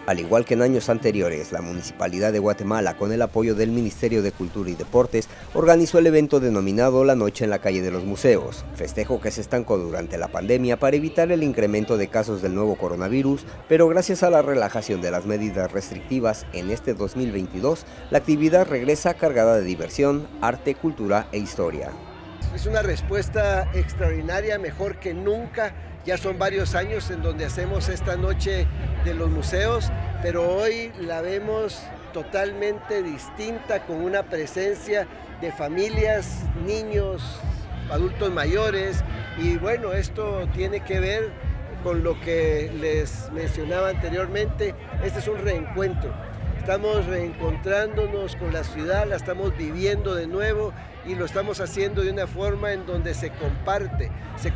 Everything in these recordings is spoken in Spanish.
Al igual que en años anteriores, la Municipalidad de Guatemala, con el apoyo del Ministerio de Cultura y Deportes, organizó el evento denominado La Noche en la Calle de los Museos, festejo que se estancó durante la pandemia para evitar el incremento de casos del nuevo coronavirus, pero gracias a la relajación de las medidas restrictivas en este 2022, la actividad regresa cargada de diversión, arte, cultura e historia. Es una respuesta extraordinaria, mejor que nunca. Ya son varios años en donde hacemos esta noche de los museos, pero hoy la vemos totalmente distinta, con una presencia de familias, niños, adultos mayores, y bueno, esto tiene que ver con lo que les mencionaba anteriormente. Este es un reencuentro. Estamos reencontrándonos con la ciudad, la estamos viviendo de nuevo y lo estamos haciendo de una forma en donde se comparte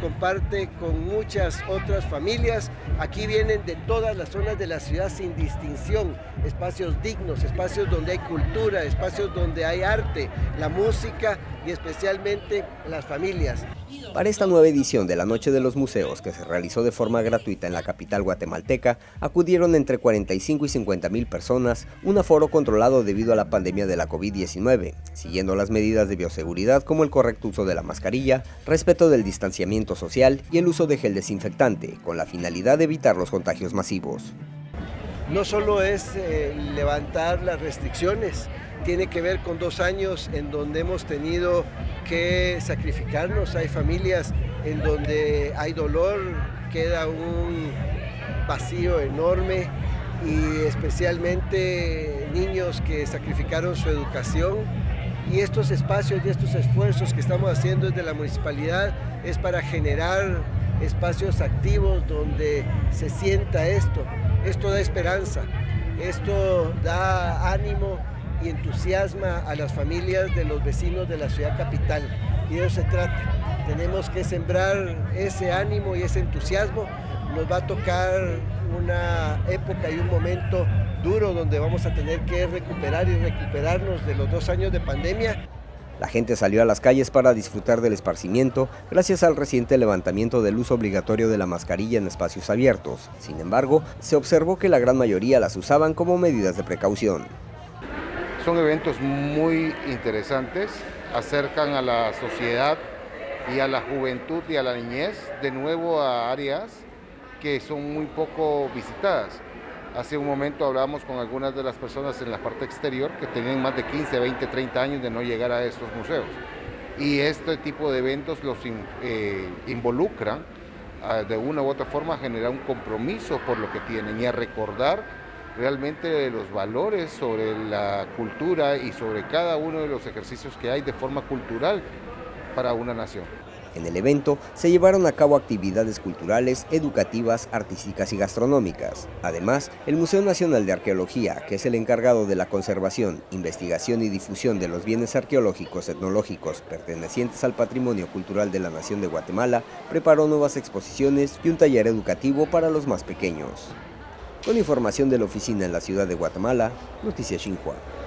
con muchas otras familias. Aquí vienen de todas las zonas de la ciudad sin distinción, espacios dignos, espacios donde hay cultura, espacios donde hay arte, la música y especialmente las familias. Para esta nueva edición de la Noche de los Museos, que se realizó de forma gratuita en la capital guatemalteca, acudieron entre 45 y 50,000 personas, un aforo controlado debido a la pandemia de la COVID-19, siguiendo las medidas de bioseguridad como el correcto uso de la mascarilla, respeto del distanciamiento social y el uso de gel desinfectante, con la finalidad de evitar los contagios masivos. No solo es levantar las restricciones, tiene que ver con 2 años en donde hemos tenido que sacrificarnos. Hay familias en donde hay dolor, queda un vacío enorme, y especialmente niños que sacrificaron su educación. Y estos espacios y estos esfuerzos que estamos haciendo desde la municipalidad es para generar espacios activos donde se sienta esto. Esto da esperanza, esto da ánimo y entusiasma a las familias de los vecinos de la ciudad capital. Y de eso se trata. Tenemos que sembrar ese ánimo y ese entusiasmo. Nos va a tocar una época y un momento duro donde vamos a tener que recuperar y recuperarnos de los 2 años de pandemia. La gente salió a las calles para disfrutar del esparcimiento gracias al reciente levantamiento del uso obligatorio de la mascarilla en espacios abiertos. Sin embargo, se observó que la gran mayoría las usaban como medidas de precaución. Son eventos muy interesantes, acercan a la sociedad y a la juventud y a la niñez de nuevo a áreas que son muy poco visitadas. Hace un momento hablábamos con algunas de las personas en la parte exterior que tenían más de 15, 20, 30 años de no llegar a estos museos. Y este tipo de eventos los involucran de una u otra forma a generar un compromiso por lo que tienen y a recordar realmente los valores sobre la cultura y sobre cada uno de los ejercicios que hay de forma cultural para una nación. En el evento se llevaron a cabo actividades culturales, educativas, artísticas y gastronómicas. Además, el Museo Nacional de Arqueología, que es el encargado de la conservación, investigación y difusión de los bienes arqueológicos etnológicos pertenecientes al patrimonio cultural de la Nación de Guatemala, preparó nuevas exposiciones y un taller educativo para los más pequeños. Con información de la oficina en la ciudad de Guatemala, Noticias Xinhua.